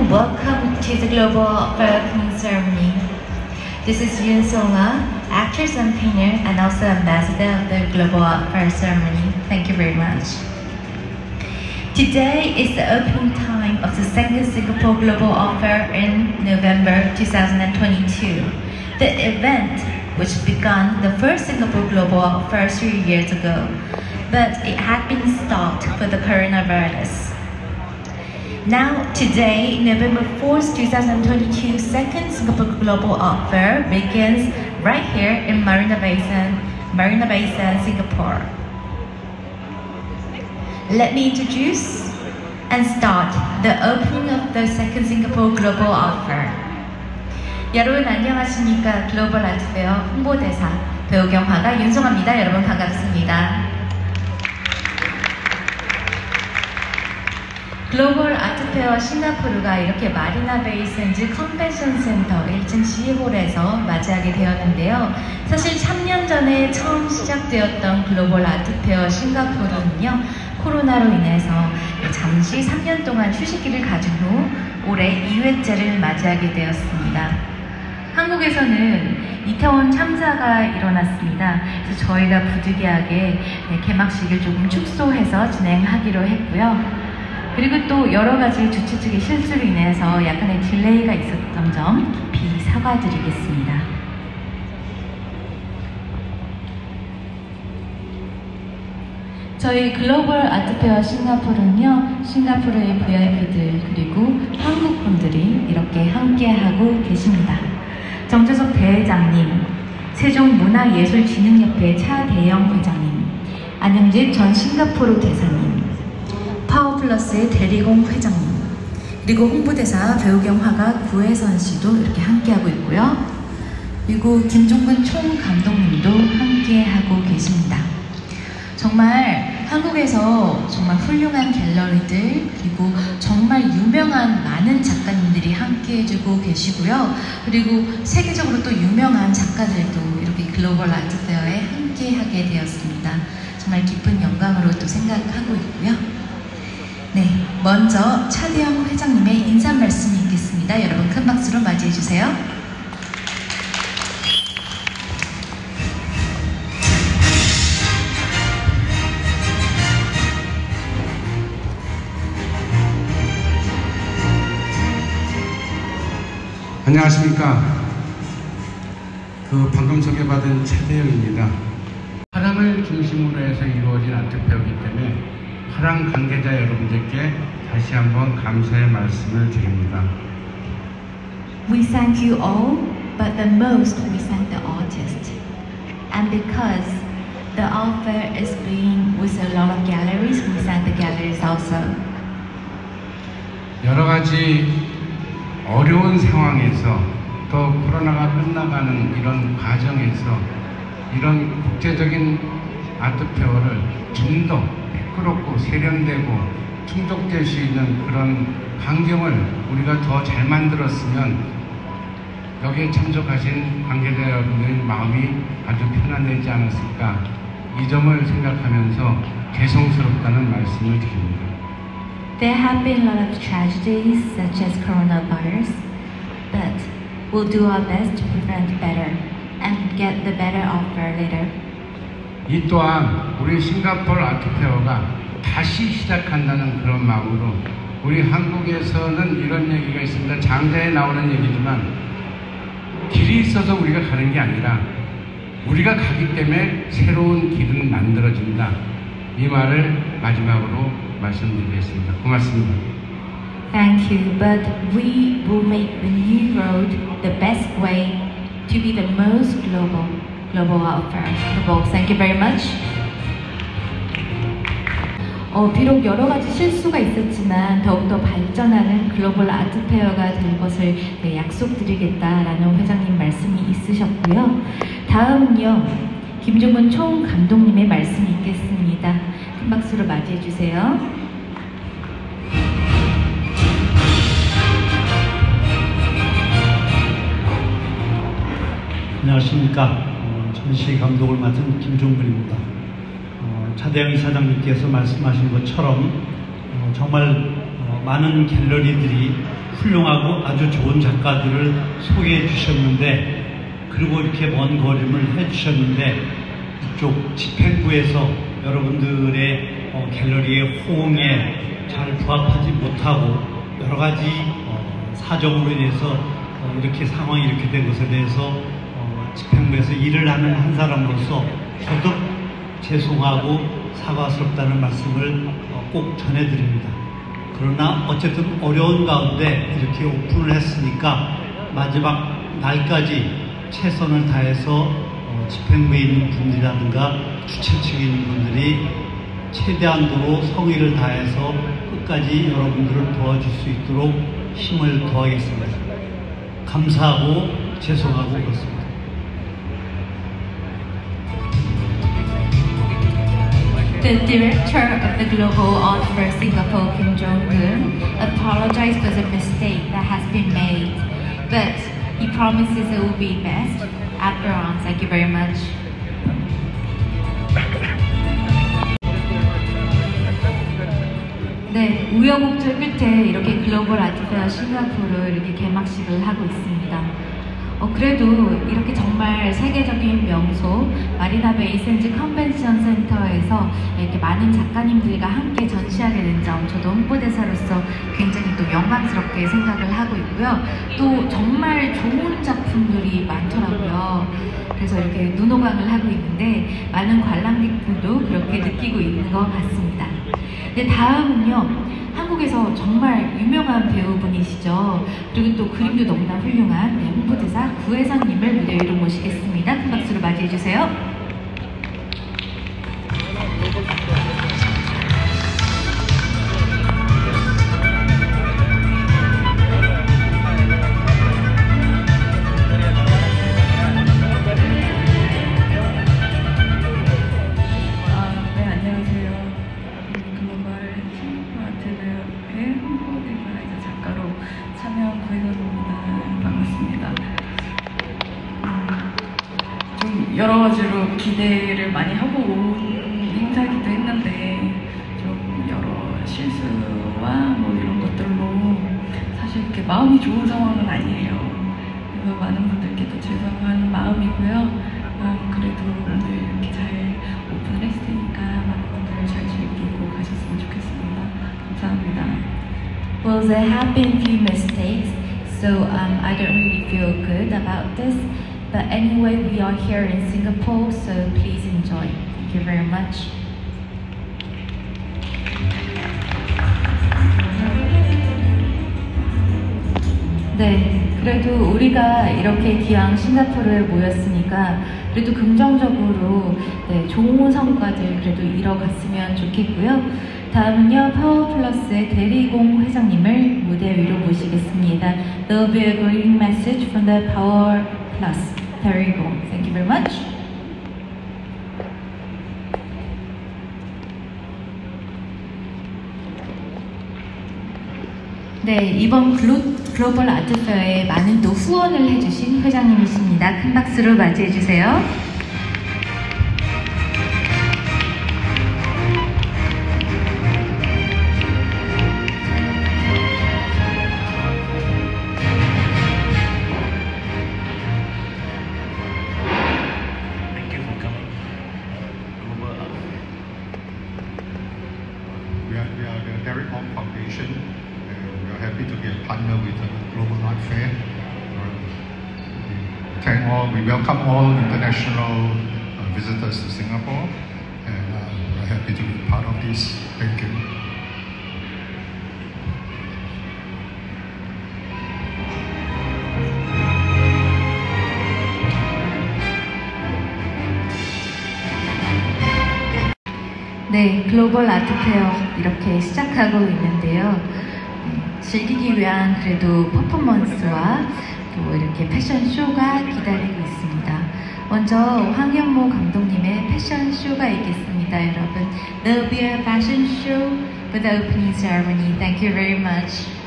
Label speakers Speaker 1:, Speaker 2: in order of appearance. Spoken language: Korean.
Speaker 1: and welcome to the Global Fair opening ceremony. This is Yoon Song-ah, actress and painter and also ambassador of the Global Fair ceremony. Thank you very much. Today is the opening time of the second Singapore Global Art Fair in November 2022. The event, which began the first Singapore Global Art Fair 3 years ago, but it had been stopped for the coronavirus. Now, today, November 4th, 2022, second Singapore Global Art Fair begins right here in Marina Bay Sands, Singapore. Let me introduce and start the opening of the second Singapore Global Art Fair. 여러분 안녕하십니까? 글로벌 아트페어 홍보대사 배우 겸 화가 윤송아입니다. 여러분 반갑습니다. 글로벌 아트페어 싱가포르가 이렇게 마리나 베이 샌즈 컨벤션 센터 1층 C홀에서 맞이하게 되었는데요. 사실 3년 전에 처음 시작되었던 글로벌 아트페어 싱가포르는요, 코로나로 인해서 잠시 3년 동안 휴식기를 가진 후 올해 2회째를 맞이하게 되었습니다. 한국에서는 이태원 참사가 일어났습니다. 그래서 저희가 부득이하게 개막식을 조금 축소해서 진행하기로 했고요. 그리고 또 여러 가지 주최 측의 실수로 인해서 약간의 딜레이가 있었던 점 깊이 사과드리겠습니다. 저희 글로벌 아트페어 싱가포르는요, 싱가포르의 VIP들 그리고 한국 분들이 이렇게 함께하고 계십니다. 정재석 대회장님, 세종문화예술진흥협회 차대영 회장님, 안영집 전 싱가포르 대사님, 파워플러스의 대리공 회장님, 그리고 홍보대사 배우 겸 화가 구혜선 씨도 이렇게 함께하고 있고요. 그리고 김종근 총감독님도 함께하고 계십니다. 정말 한국에서 정말 훌륭한 갤러리들 그리고 정말 유명한 많은 작가님들이 함께해주고 계시고요. 그리고 세계적으로 또 유명한 작가들도 이렇게 글로벌 아트페어에 함께하게 되었습니다. 정말 기쁜 영광으로 또 생각하고 있고요. 네, 먼저 차대영 회장님의 인사 말씀이 있겠습니다. 여러분 큰 박수로 맞이해 주세요.
Speaker 2: 안녕하십니까. 방금 소개받은 차대영입니다. 사랑을 중심으로 해서 이루어진 아트페어이기 때문에 사랑 관계자 여러분들께 다시 한번 감사의 말씀을 드립니다.
Speaker 1: We thank you all, but the most we thank the artist. And because the art fair is being with a lot of galleries, we thank the galleries also.
Speaker 2: 여러 가지 어려운 상황에서 또 코로나가 끝나가는 이런 과정에서 이런 국제적인 아트페어를 좀 더 매끄럽고 세련되고 충족될 수 있는 그런 환경을 우리가 더 잘 만들었으면 여기에 참석하신 관계자 여러분의 마음이 아주 편안해지지 않았을까, 이 점을 생각하면서 죄송스럽다는 말씀을 드립니다.
Speaker 1: There have been a lot of tragedies such as coronavirus, but we'll do our best to prevent better and get the better offer later.
Speaker 2: 이 또한 우리 싱가포르 아트페어가 다시 시작한다는 그런 마음으로, 우리 한국에서는 이런 얘기가 있습니다. 장자에 나오는 얘기지만 길이 있어서 우리가 가는 게 아니라 우리가 가기 때문에 새로운 길은 만들어진다. 이 말을 마지막으로 말씀드리겠습니다. 고맙습니다.
Speaker 1: Thank you, but we will make the new road the best way to be the most global art fair. Thank you very much. 비록 여러 가지 실수가 있었지만 더욱더 발전하는 글로벌 아트페어가 될 것을 약속드리겠다라는 회장님 말씀이 있으셨고요. 다음은요, 김종근 총감독님의 말씀이 있겠습니다. 큰 박수로 맞이해 주세요.
Speaker 3: 안녕하십니까. 전시 감독을 맡은 김종근입니다. 차대영 이사장님께서 말씀하신 것처럼 정말 많은 갤러리들이 훌륭하고 아주 좋은 작가들을 소개해 주셨는데, 그리고 이렇게 먼 걸음을 해 주셨는데, 이쪽 집행부에서 여러분들의 갤러리의 호응에 잘 부합하지 못하고 여러 가지 사정으로 인해서 이렇게 상황이 이렇게 된 것에 대해서 집행부에서 일을 하는 한 사람으로서 거듭 죄송하고 사과스럽다는 말씀을 꼭 전해드립니다. 그러나 어쨌든 어려운 가운데 이렇게 오픈을 했으니까 마지막 날까지 최선을 다해서 집행부에 있는 분들이라든가 주최 측에 있는 분들이 최대한도로 성의를 다해서 끝까지 여러분들을 도와줄 수 있도록 힘을 더하겠습니다. 감사하고 죄송하고 그렇습니다.
Speaker 1: The director of the Global Art Fair Singapore, Kim Jong-un, apologized for the mistake that has been made, but he promises it will be best. After all, thank you very much. 네, 우여곡절 끝에 이렇게 글로벌 아트페어 싱가포르 이렇게 개막식을 하고 있습니다. 그래도 이렇게 정말 세계적인 명소 마리나 베이 샌즈 컨벤션 센터에서 이렇게 많은 작가님들과 함께 전시하게 된 점 저도 홍보대사로서 굉장히 또 영광스럽게 생각을 하고 있고요. 또 정말 좋은 작품들이 많더라고요. 그래서 이렇게 눈호강을 하고 있는데 많은 관람객들도 그렇게 느끼고 있는 것 같습니다. 네, 다음은요. 한국에서 정말 유명한 배우분이시죠. 그리고 또 그림도 너무나 훌륭한 홍보대사 구혜선님을 무대 위로 모시겠습니다. 큰 박수로 맞이해주세요.
Speaker 4: 여러 가지로 기대를 많이 하고 온 행사이기도 했는데 좀 여러 실수와 뭐 이런 것들로 사실 이렇게 마음이 좋은 상황은 아니에요. 그래서 많은 분들께도 죄송한 마음이고요. 그래도 오늘 이렇게 잘 오픈을 했으니까 많은 분들 잘 즐기고 가셨으면 좋겠습니다. 감사합니다.
Speaker 1: Well, there have been a few mistakes, so I don't really feel good about this. But anyway, we are here in Singapore, so please enjoy. Thank you very much. 네, 그래도 우리가 이렇게 기왕 싱가포르에 모였으니까 그래도 긍정적으로 네, 좋은 성과들 그래도 이뤄갔으면 좋겠고요. 다음은요, 파워플러스의 대리공 회장님을 무대 위로 모시겠습니다. There will be a greeting message from the Power Plus. 대리공. Thank you very much. 네, 이번 글로벌 아트페어에 많은 또 후원을 해주신 회장님이십니다. 큰 박수로 맞이해주세요.
Speaker 5: We welcome all international visitors to Singapore, and we're happy to be part of this. Thank you.
Speaker 1: 네, 글로벌 아트페어 이렇게 시작하고 있는데요. 즐기기 위한 그래도 퍼포먼스와 또 이렇게 패션쇼가 기다리고 있습니다. 먼저 황현모 감독님의 패션쇼가 있겠습니다, 여러분. There will be a fashion show with the opening ceremony. Thank you very much.